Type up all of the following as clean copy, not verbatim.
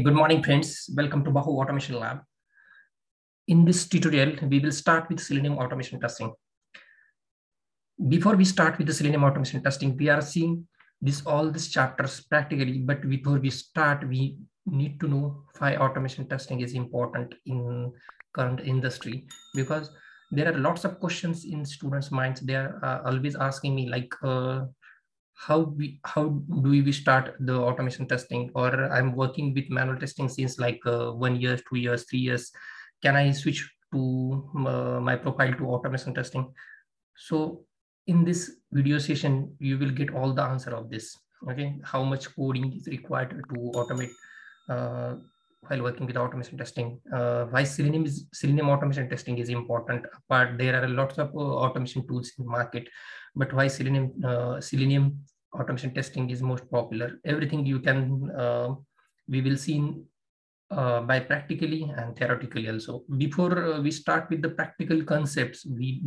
Good morning, friends. Welcome to Bahu Automation Lab. In this tutorial, we will start with Selenium automation testing. Before we start with the Selenium automation testing, we are seeing all these chapters practically, but before we start, we need to know why automation testing is important in current industry, because there are lots of questions in students' minds. They are always asking me like, how do we start the automation testing, or I'm working with manual testing since like 1 year, 2 years, 3 years. Can I switch to my profile to automation testing? So in this video session, you will get all the answer of this. Okay, how much coding is required to automate while working with automation testing, why Selenium automation testing is important. But there are lots of automation tools in the market, but why Selenium automation testing is most popular. Everything you can we will see by practically and theoretically also. Before we start with the practical concepts, we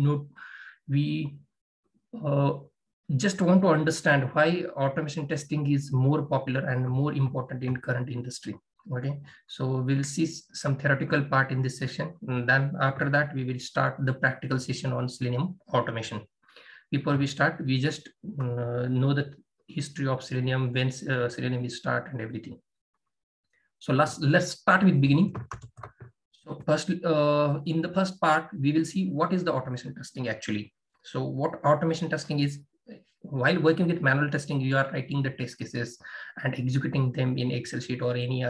just want to understand why automation testing is more popular and more important in current industry. Okay, so we'll see some theoretical part in this session, and then after that we will start the practical session on Selenium automation. Before we start, we just know the history of Selenium, when Selenium is start and everything. So let's start with beginning. So first, in the first part, we will see what is the automation testing actually. So what automation testing is: while working with manual testing, you are writing the test cases and executing them in Excel sheet or any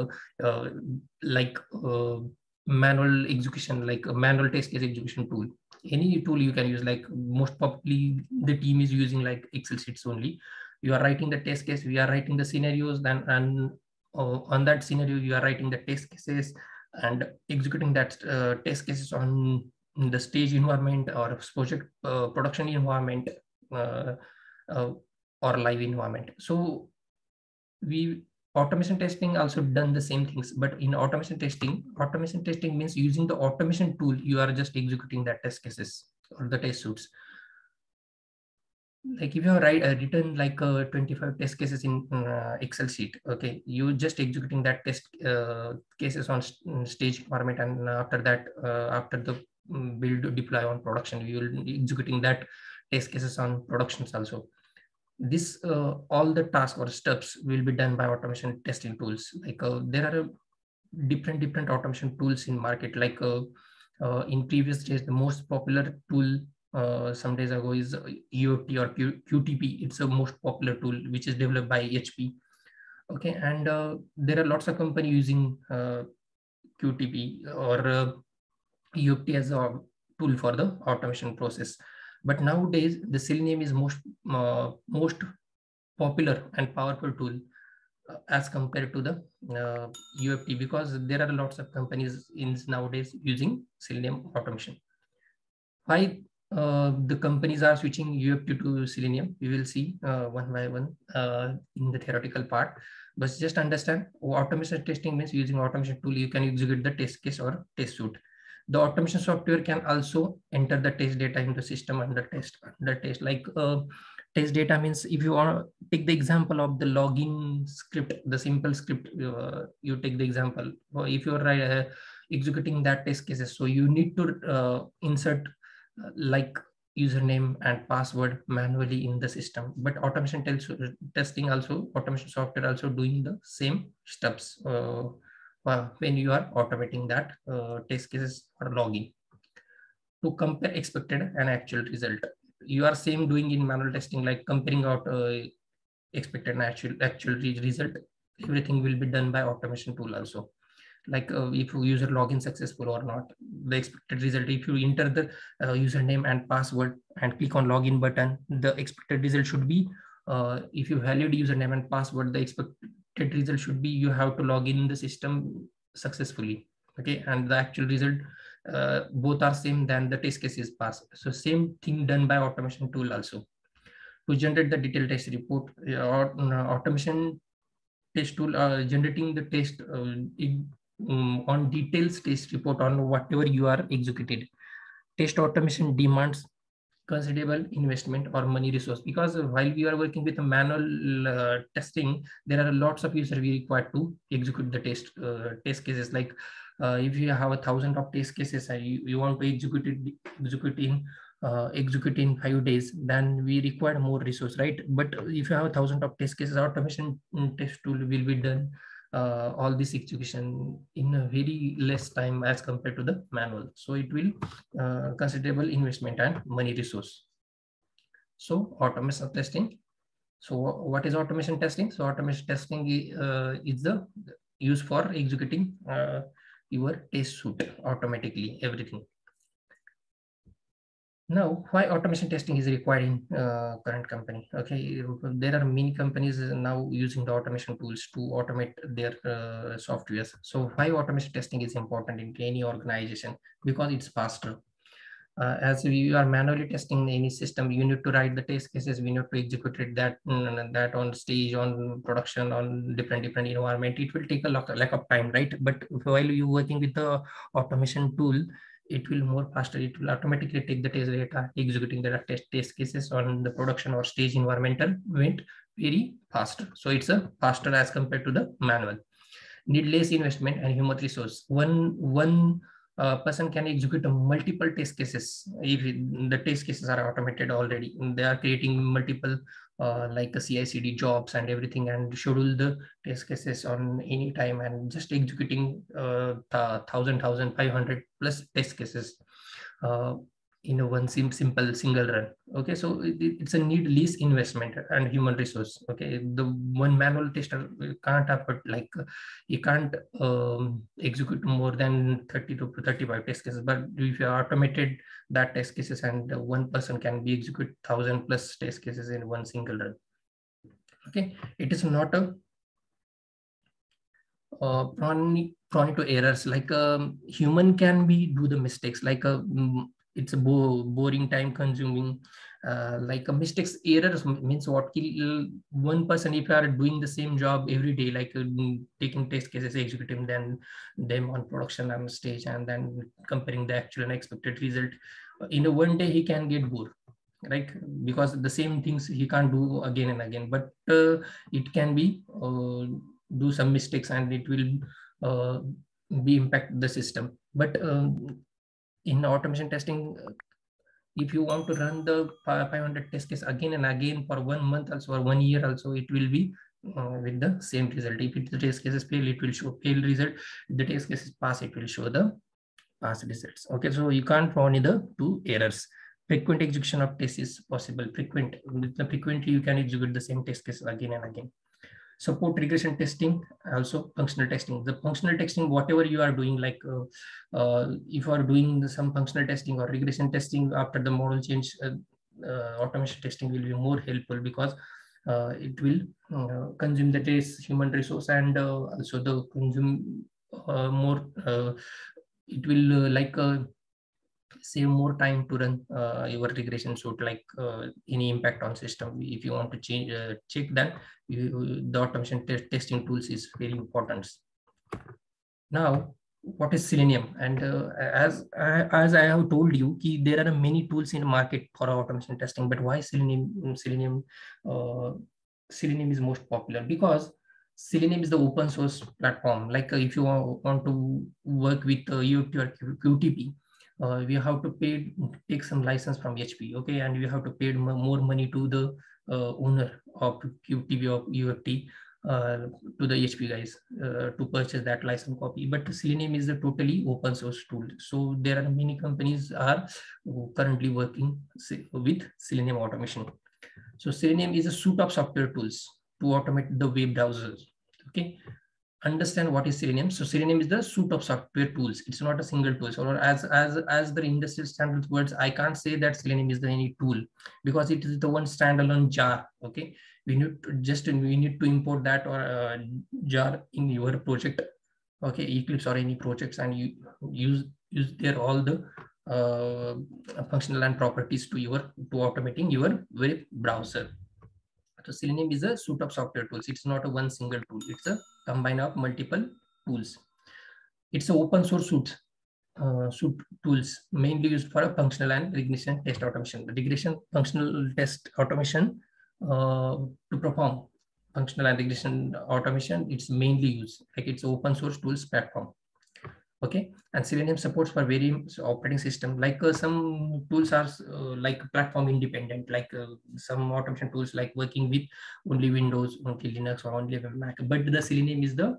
manual execution, like a manual test case execution tool. Any tool you can use, like most probably the team is using like Excel sheets only. You are writing the test case, we are writing the scenarios, then and on that scenario you are writing the test cases and executing that test cases on the stage environment or project production environment or live environment. So automation testing also done the same things, but in automation testing means using the automation tool, you are just executing that test cases or the test suits. Like if you have written like 25 test cases in Excel sheet, okay, you just executing that test cases on stage environment, and after that, after the build deploy on production, you will be executing that test cases on productions also. This all the tasks or steps will be done by automation testing tools. Like there are different automation tools in market. Like in previous days, the most popular tool some days ago is UFT or QTP. It's a most popular tool which is developed by HP. Okay, and there are lots of companies using QTP or UFT as a tool for the automation process. But nowadays, the Selenium is most popular and powerful tool as compared to the UFT, because there are lots of companies nowadays using Selenium automation. Why the companies are switching UFT to Selenium, we will see one by one in the theoretical part. But just understand, automation testing means using automation tool, you can execute the test case or test suite. The automation software can also enter the test data in the system under test. Like test data means, if you want to take the example of the login script, the simple script, you take the example. If you are executing that test cases, so you need to insert like username and password manually in the system. But automation testing also, automation software also doing the same steps when you are automating that test cases or login to compare expected and actual result. You are same doing in manual testing, like comparing out expected and actual result. Everything will be done by automation tool also. Like if user login successful or not, the expected result, if you enter the username and password and click on login button, the expected result should be if you valid username and password, the expected result should be you have to log in the system successfully. Okay, and the actual result both are same, then the test case is passed. So same thing done by automation tool also. To generate the detailed test report, automation test tool generating the test on details test report on whatever you are executed. Test automation demands considerable investment or money resource, because while we are working with a manual testing, there are lots of users we require to execute the test cases. Like if you have 1,000 of test cases and you want to execute in 5 days, then we require more resource, right? But if you have 1,000 of test cases, automation test tool will be done all this execution in a very less time as compared to the manual. So it will considerable investment and money resource. So automation testing. So what is automation testing? So automation testing is the use for executing your test suite automatically, everything. Now, why automation testing is required in current company? Okay, there are many companies now using the automation tools to automate their softwares. So why automation testing is important in any organization? Because it's faster. As we are manually testing any system, you need to write the test cases, we need to execute it that on stage, on production, on different environment. It will take a lot of time, right? But while you're working with the automation tool, it will more faster. It will automatically take the test data, executing the test cases on the production or stage environmental went very faster. So it's a faster as compared to the manual. Need less investment and human resource. One person can execute multiple test cases if the test cases are automated already. They are creating multiple like a CI/CD jobs and everything, and schedule the test cases on any time and just executing 1,500 plus test cases in a one simple single run. Okay, so it's a need least investment and human resource. Okay, the one manual tester can't afford, like you can't execute more than 30 to 35 test cases. But if you automated that test cases, and one person can be execute 1,000 plus test cases in one single run. Okay, it is not a prone to errors. Like human can be do the mistakes, like it's a boring, time consuming, like a mistakes. Errors means what? One person, if you are doing the same job every day, like taking test cases, executing them on production on stage, and then comparing the actual and expected result, in a one day he can get bored, right? Because the same things he can't do again and again. But it can be do some mistakes, and it will be impact the system. But in automation testing, if you want to run the 500 test case again and again for 1 month also, or 1 year also, it will be with the same result. If the test cases fail, it will show fail result. If the test cases pass, it will show the pass results. Okay, so you can't run the two errors. Frequent execution of tests is possible. Frequently you can execute the same test case again and again. Support regression testing, also functional testing. The functional testing, whatever you are doing, like if you are doing some functional testing or regression testing after the model change, automation testing will be more helpful, because it will consume the test human resource, and also the consume more. It will save more time to run your regression suite, like any impact on system. If you want to change check that, the automation testing tools is very important. Now, what is Selenium? And as I have told you, there are many tools in the market for automation testing. But why Selenium? Selenium is most popular because Selenium is the open source platform. Like if you want to work with UFT or QTP, we have to take some license from HP, okay, and we have to pay more money to the owner of QTP or UFT, to the HP guys, to purchase that license copy. But Selenium is a totally open source tool, so there are many companies are currently working with Selenium automation. So Selenium is a suite of software tools to automate the web browsers. Okay, understand what is Selenium. So Selenium is the suite of software tools. It's not a single tool. So as the industry standard words, I can't say that Selenium is the any tool, because it is the one standalone jar. Okay, we need to import that or jar in your project. Okay, Eclipse or any projects, and you use their all the functional and properties to automating your web browser. So Selenium is a suite of software tools. It's not a one single tool. It's a combine of multiple tools. It's an open source suite. suite tools mainly used for a functional and regression test automation. The regression functional test automation to perform functional and regression automation, it's mainly used, like it's open source tools platform. Okay, and Selenium supports for various operating system. Like some tools are like platform independent, like some automation tools like working with only Windows, only Linux, or only Mac. But the Selenium is the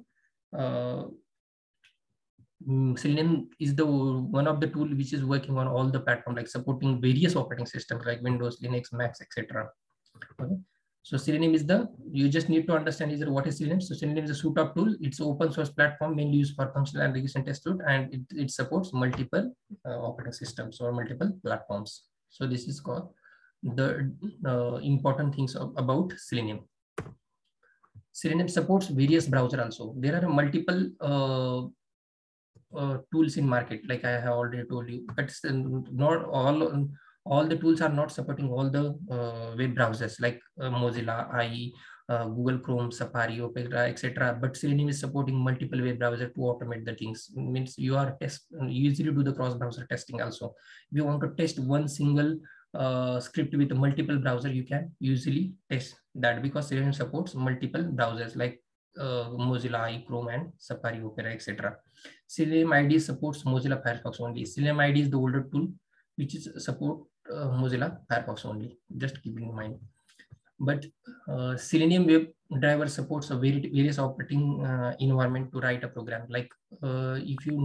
Selenium is the one of the tool which is working on all the platform, like supporting various operating systems like Windows, Linux, Macs, etc. Okay. So Selenium is the, you just need to understand is what is Selenium. So Selenium is a suite of tool. It's open source platform mainly used for functional and regression test tool, and it supports multiple operating systems or multiple platforms. So this is called the important things about Selenium. Selenium supports various browser also. There are multiple tools in market, like I have already told you, but not all the tools are not supporting all the web browsers like Mozilla, IE, Google Chrome, Safari, Opera, etc. But Selenium is supporting multiple web browser to automate the things. It means you usually do the cross-browser testing also. If you want to test one single script with multiple browser, you can usually test that, because Selenium supports multiple browsers like Mozilla, IE, Chrome, and Safari, Opera, etc. Selenium IDE supports Mozilla Firefox only. Selenium IDE is the older tool which is support Mozilla Firefox only. Just keep in mind. But Selenium WebDriver supports a various operating environment to write a program. Like if you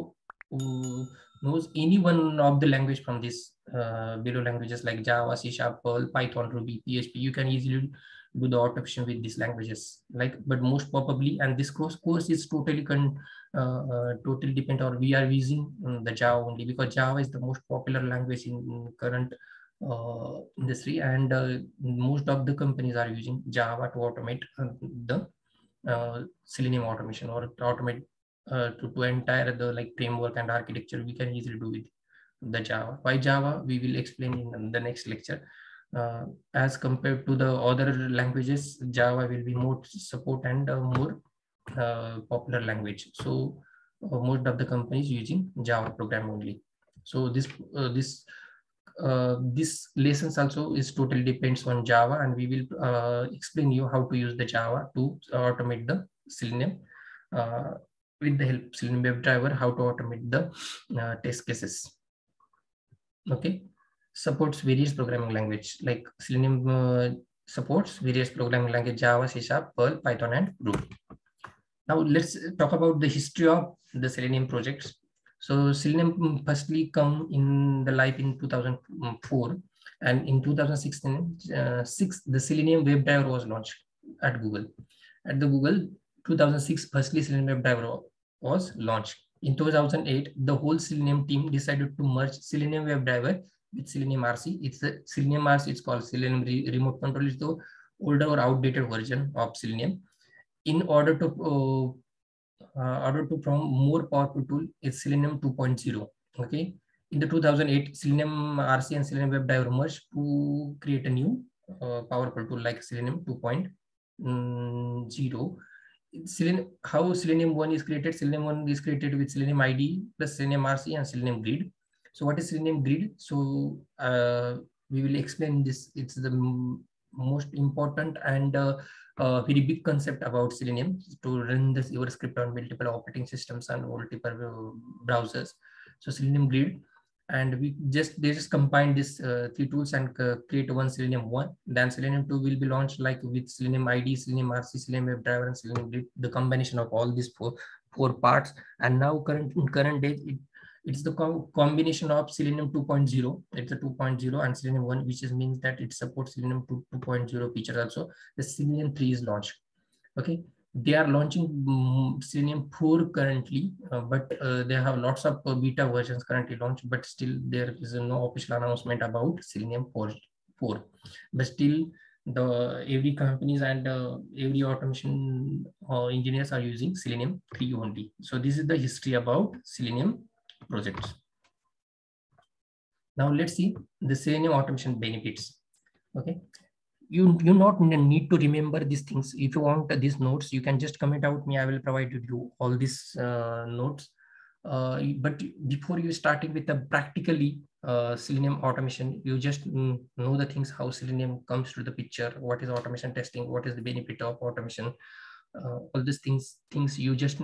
knows any one of the language from this below languages like Java, C#, Perl, Python, Ruby, PHP, you can easily do the automation with these languages. Like, but most probably, and this course is totally totally depend, or we are using the Java only, because Java is the most popular language in current industry, and most of the companies are using Java to automate the Selenium automation, or to automate to entire the like framework and architecture we can easily do with the Java. Why Java? We will explain in the next lecture. As compared to the other languages, Java will be more support and more popular language. So most of the companies using Java program only. So this lessons also is totally depends on Java, and we will explain you how to use the Java to automate the Selenium with the help of Selenium WebDriver, how to automate the test cases. Okay, supports various programming language, like Selenium supports various programming language: Java, C#, Perl, Python, and Ruby. Now let's talk about the history of the Selenium projects. So Selenium firstly come in the life in 2004, and in 2016, the Selenium WebDriver was launched at Google. At the Google, 2006, firstly Selenium WebDriver was launched. In 2008, the whole Selenium team decided to merge Selenium WebDriver with Selenium RC. It's the Selenium RC. It's called Selenium Remote Control. It's the older or outdated version of Selenium. In order to from more powerful tool is Selenium 2.0. Okay, in the 2008, Selenium RC and Selenium WebDriver merged to create a new powerful tool like Selenium 2.0. How Selenium 1 is created? Selenium 1 is created with Selenium IDE plus Selenium RC and Selenium Grid. So what is Selenium Grid? So we will explain this. It's the most important and very big concept about Selenium to run your script on multiple operating systems and multiple browsers. So Selenium Grid, and they just combine these three tools and create one Selenium 1. Then Selenium 2 will be launched like with Selenium IDE, Selenium RC, Selenium WebDriver, and Selenium Grid, the combination of all these four parts. And now current days, it's the combination of Selenium 2.0. It's a 2.0 and Selenium 1, which means that it supports Selenium 2.0 feature also. The Selenium 3 is launched. Okay, they are launching Selenium 4 currently, but they have lots of beta versions currently launched, but still there is no official announcement about Selenium 4. But still, every companies and every automation engineers are using Selenium 3 only. So this is the history about Selenium projects. Now let's see the Selenium automation benefits. Okay, you not need to remember these things. If you want these notes, you can just comment out me. I will provide you all these notes But before you starting with the practically Selenium automation, you just know the things, how Selenium comes to the picture, what is automation testing, what is the benefit of automation, all these things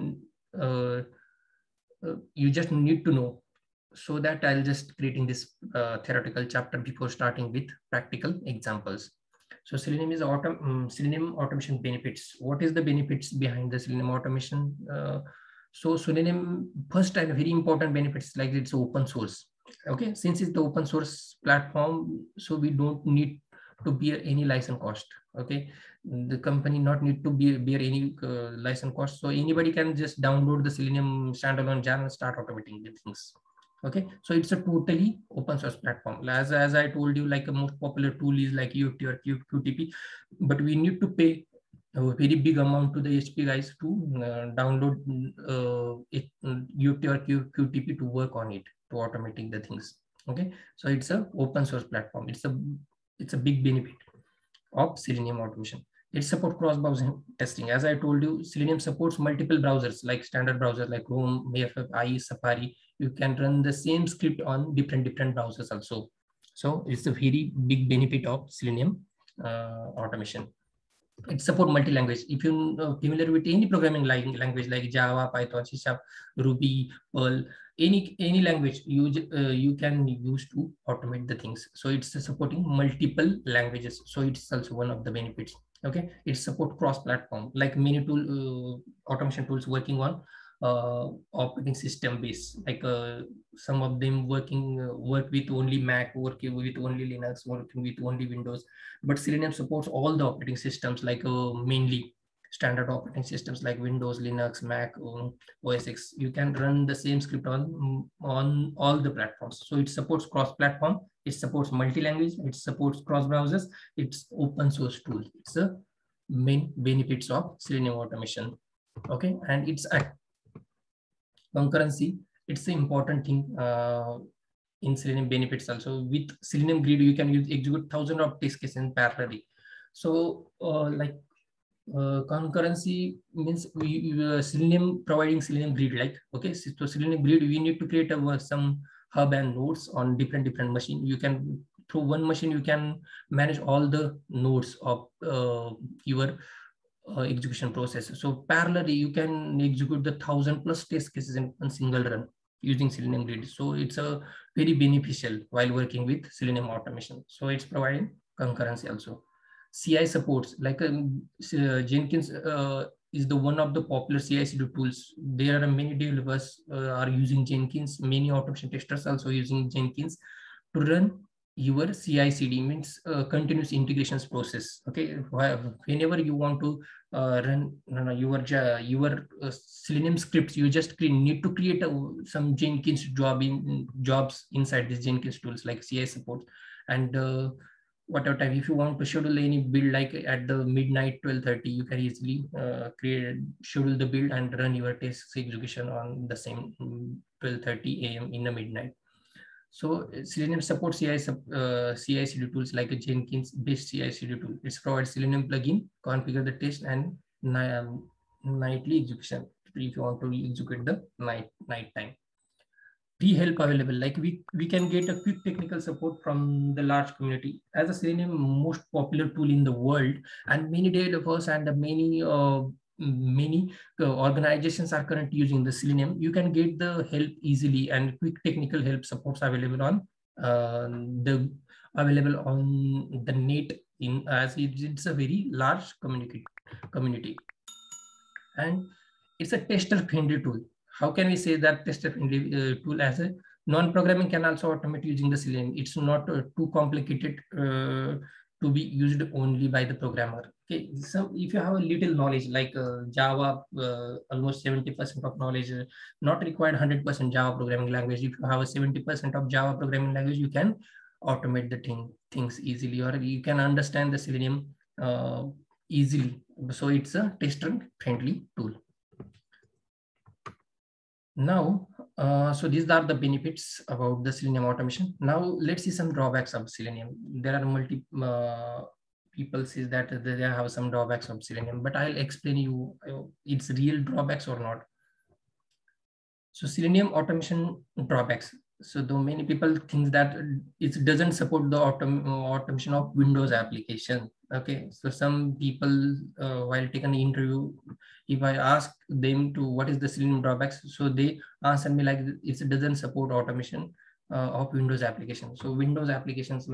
you just need to know. So that I'll just creating this theoretical chapter before starting with practical examples. So Selenium is Selenium automation benefits. What is the benefits behind the Selenium automation? So Selenium, first and very important benefits, like it's open source. Okay, since it's the open source platform, so we don't need to bear any license cost. Okay, the company not need to bear any license cost. So anybody can just download the Selenium standalone jar and start automating the things. Okay, so it's a totally open source platform. As I told you, like a most popular tool is like UFT or QTP, but we need to pay a very big amount to the HP guys to download UFT or QTP to work on it, to automating the things. Okay, so it's a open source platform. It's a big benefit of Selenium automation. It supports cross-browser testing. As I told you, Selenium supports multiple browsers, like standard browsers like Chrome, IE, Safari. You can run the same script on different browsers also. So it's a very big benefit of Selenium automation. It supports multi-language. If you're familiar with any programming language like Java, Python, C#, Ruby, Perl, any language you can use to automate the things. So it's supporting multiple languages. So it's also one of the benefits. Okay, it supports cross-platform, like many automation tools working on operating system base, like some of them work with only Mac, working with only Linux, working with only Windows. But Selenium supports all the operating systems, like mainly standard operating systems like Windows, Linux, Mac, OS X. You can run the same script on all the platforms. So it supports cross-platform, it supports multi-language, it supports cross-browsers, it's open source tool. It's the main benefits of Selenium automation. Okay, and it's a concurrency. It's an important thing in Selenium benefits also. With Selenium Grid, you can execute thousands of test cases in parallel. So concurrency means Selenium providing Selenium Grid, like, okay, so Selenium Grid, we need to create some hub and nodes on different machine. You can, through one machine, you can manage all the nodes of your execution process. So parallelly, you can execute the 1,000+ test cases in one single run using Selenium Grid. So it's a very beneficial while working with Selenium automation. So it's providing concurrency also. CI supports, like Jenkins is the one of the popular CI/CD tools. There are many developers are using Jenkins. Many automation testers also using Jenkins to run your CI/CD, means continuous integrations process. Okay, whenever you want to run your Selenium scripts, you just need to create some Jenkins jobs inside these Jenkins tools, like CI support. And whatever time, if you want to schedule any build, like at the midnight 12:30, you can easily schedule the build and run your test execution on the same 12:30 a.m. in the midnight. So Selenium supports CI/CD tools like a Jenkins-based CI/CD tool. It provides Selenium plugin, configure the test, and nightly execution if you want to execute the night time. Help available, like we can get a quick technical support from the large community. As a Selenium most popular tool in the world, and many developers and many organizations are currently using the Selenium, you can get the help easily, and quick technical help supports available on the net, in as it's a very large community, and it's a tester friendly tool. How can we say that tester friendly tool? As a non-programming can also automate using the Selenium. It's not too complicated to be used only by the programmer. Okay, so if you have a little knowledge, like Java, almost 70% of knowledge, not required 100% Java programming language. If you have a 70% of Java programming language, you can automate the things easily, or you can understand the Selenium easily. So it's a tester friendly tool. Now, so these are the benefits about the Selenium automation. Now let's see some drawbacks of Selenium. There are people say that they have some drawbacks of Selenium, but I'll explain you its real drawbacks or not. So Selenium automation drawbacks. So though many people think that it doesn't support the automation of Windows application. Okay, so some people while taking an interview, if I ask them to what is the Selenium drawbacks, so they answer me like it doesn't support automation of Windows applications. So Windows applications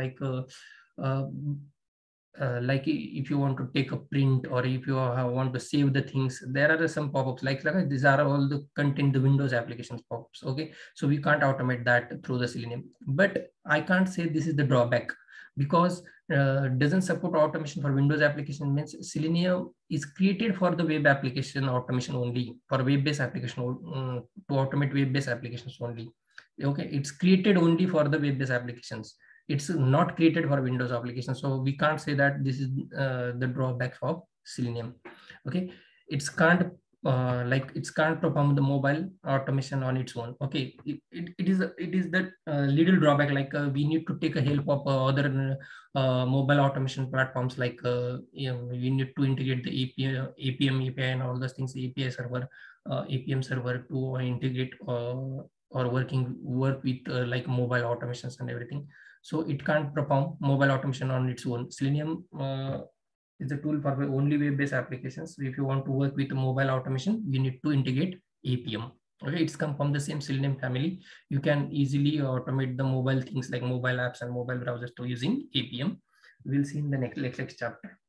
like if you want to take a print or if you want to save the things, there are some pop-ups like these are all the content the Windows applications pop-ups. Okay, so we can't automate that through the Selenium, but I can't say this is the drawback, because doesn't support automation for Windows application means Selenium is created for the web application automation only, for web-based application to automate web-based applications only. Okay, it's created only for the web-based applications. It's not created for Windows applications. So we can't say that this is the drawback of Selenium. Okay, it's can't it can't perform the mobile automation on its own. Okay, it is the little drawback, like we need to take a help of other mobile automation platforms, like we need to integrate the APM API and all those things, API server, APM server to integrate or work with like mobile automations and everything. So it can't perform mobile automation on its own. Selenium is a tool for only web-based applications. If you want to work with mobile automation, you need to integrate APM. Okay, it's come from the same Selenium family. You can easily automate the mobile things like mobile apps and mobile browsers to using APM. We'll see in the next chapter.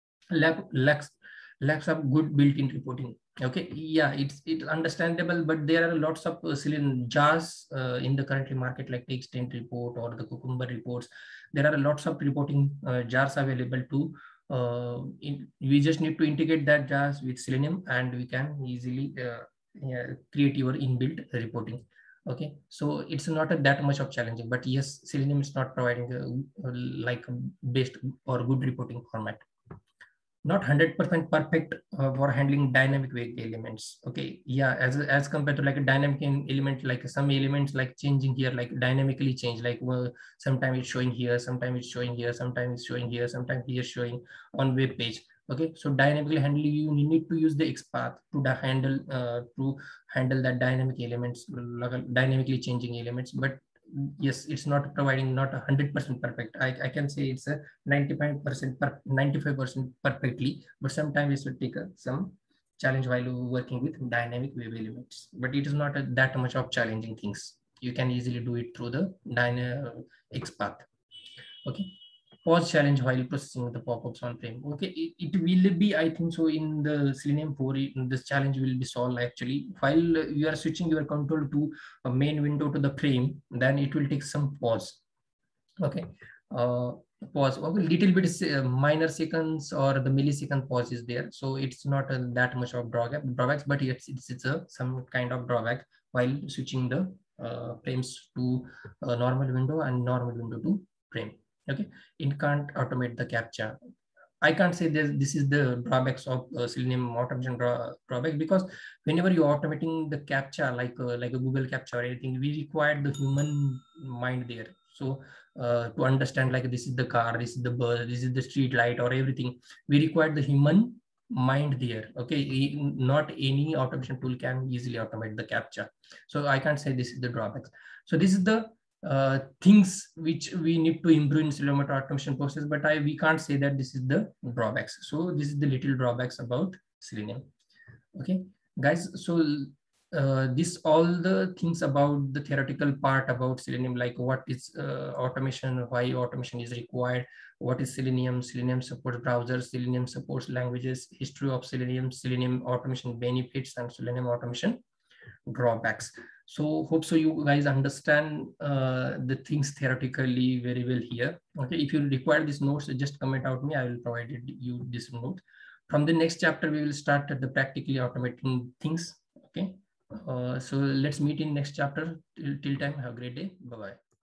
Lacks of good built-in reporting. Okay, yeah, it's understandable, but there are lots of Selenium jars in the current market, like the extent report or the Cucumber reports. There are lots of reporting jars available too. We just need to integrate that jars with Selenium, and we can easily create your inbuilt reporting. Okay, so it's not that much of challenging, but yes, Selenium is not providing like best or good reporting format. Not 100% perfect for handling dynamic web elements. Okay, yeah, as compared to like a dynamic element, like some elements like changing here, like dynamically change, like sometimes it's showing here, sometimes it's showing here, sometimes it's showing here, sometimes here showing on web page. Okay, so dynamically handling, you need to use the XPath to handle that dynamic elements, like dynamically changing elements. But yes, it's not providing not 100% perfect. I can say it's a 95% 95% perfectly, but sometimes it will take some challenge while working with dynamic web elements. But it is not that much of challenging things. You can easily do it through the XPath. Okay, pause challenge while processing the pop-ups on frame. Okay, it will be, I think so, in the Selenium 4, this challenge will be solved actually. While you are switching your control to a main window to the frame, then it will take some pause. Okay, pause, okay, little bit minor seconds or the millisecond pause is there. So it's not that much of drawbacks, but it's some kind of drawback while switching the frames to a normal window and normal window to frame. Okay, it can't automate the captcha. I can't say this is the drawbacks of Selenium automation drawback, because whenever you're automating the captcha, like a Google captcha or anything, we require the human mind there. So to understand, like this is the car, this is the bus, this is the street light or everything, we require the human mind there. Okay, not any automation tool can easily automate the captcha. So I can't say this is the drawbacks. So this is the things which we need to improve in Selenium automation process, but we can't say that this is the drawbacks. So this is the little drawbacks about Selenium. Okay, guys. So this all the things about the theoretical part about Selenium, like what is automation, why automation is required, what is Selenium, Selenium supports browsers, Selenium supports languages, history of Selenium, Selenium automation benefits, and Selenium automation drawbacks. So hope so you guys understand the things theoretically very well here. Okay, if you require these notes, just comment out me, I will provide you this note. From the next chapter, we will start at the practically automating things. Okay, so let's meet in next chapter. Till time, have a great day. Bye bye.